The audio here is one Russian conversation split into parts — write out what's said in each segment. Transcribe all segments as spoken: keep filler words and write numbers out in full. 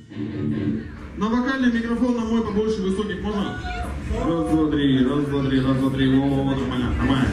На вокальный микрофон на мой побольше высоких можно? Раз, два, три, раз, два, три, раз, два, три. О, нормально, нормально.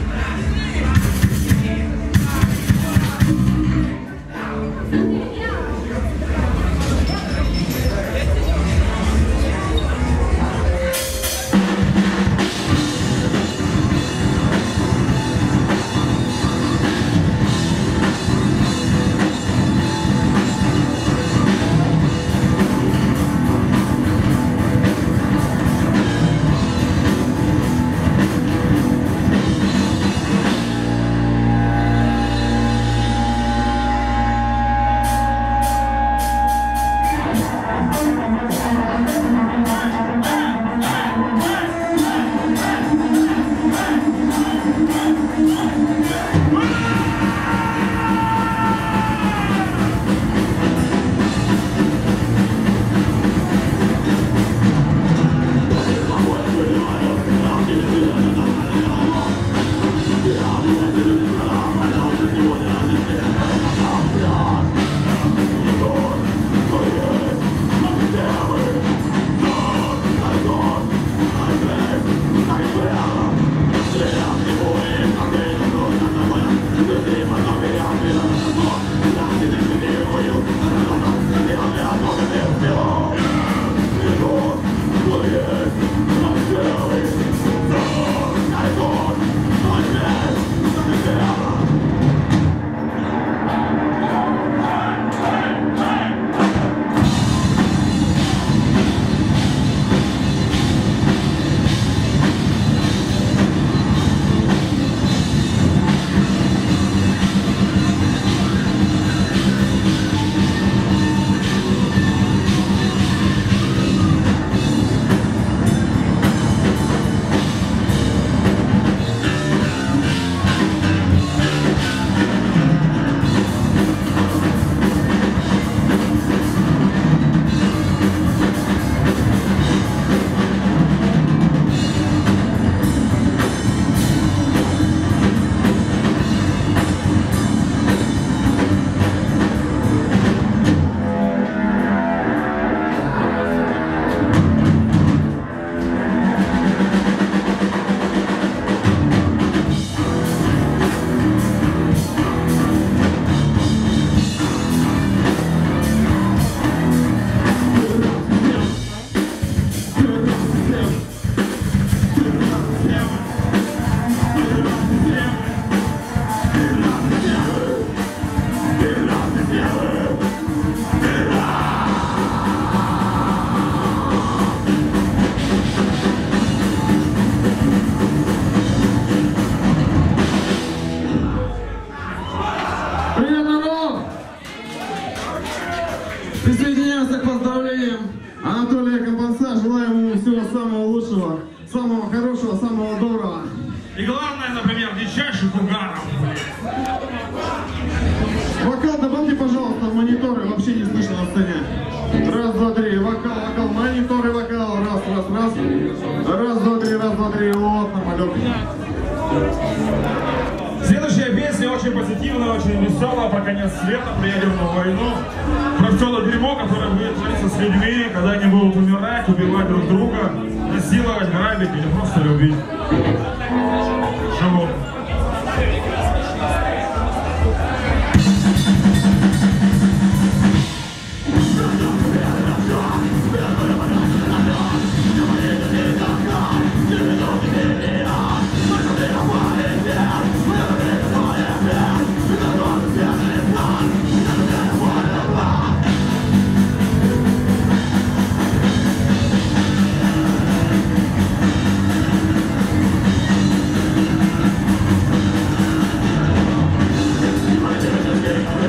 Присоединяемся к поздравлениям Анатолия Компанца. Желаем ему всего самого лучшего, самого хорошего, самого доброго. И главное, например, дичайших угаров. Вокал добавьте, пожалуйста, в мониторы. Вообще не слышно на сцене. Раз, два, три. Вокал, вокал, мониторы, вокал. Раз, раз, раз. Раз, два, три, раз, два, три. Вот, нормалек. Следующая песня очень позитивная, очень веселая, про конец света, про ядерную войну, про все то дерьмо, которое будет твориться с людьми, когда они будут умирать, убивать друг друга, насиловать, грабить или просто любить. Живот.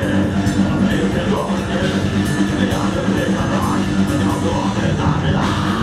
Yeah.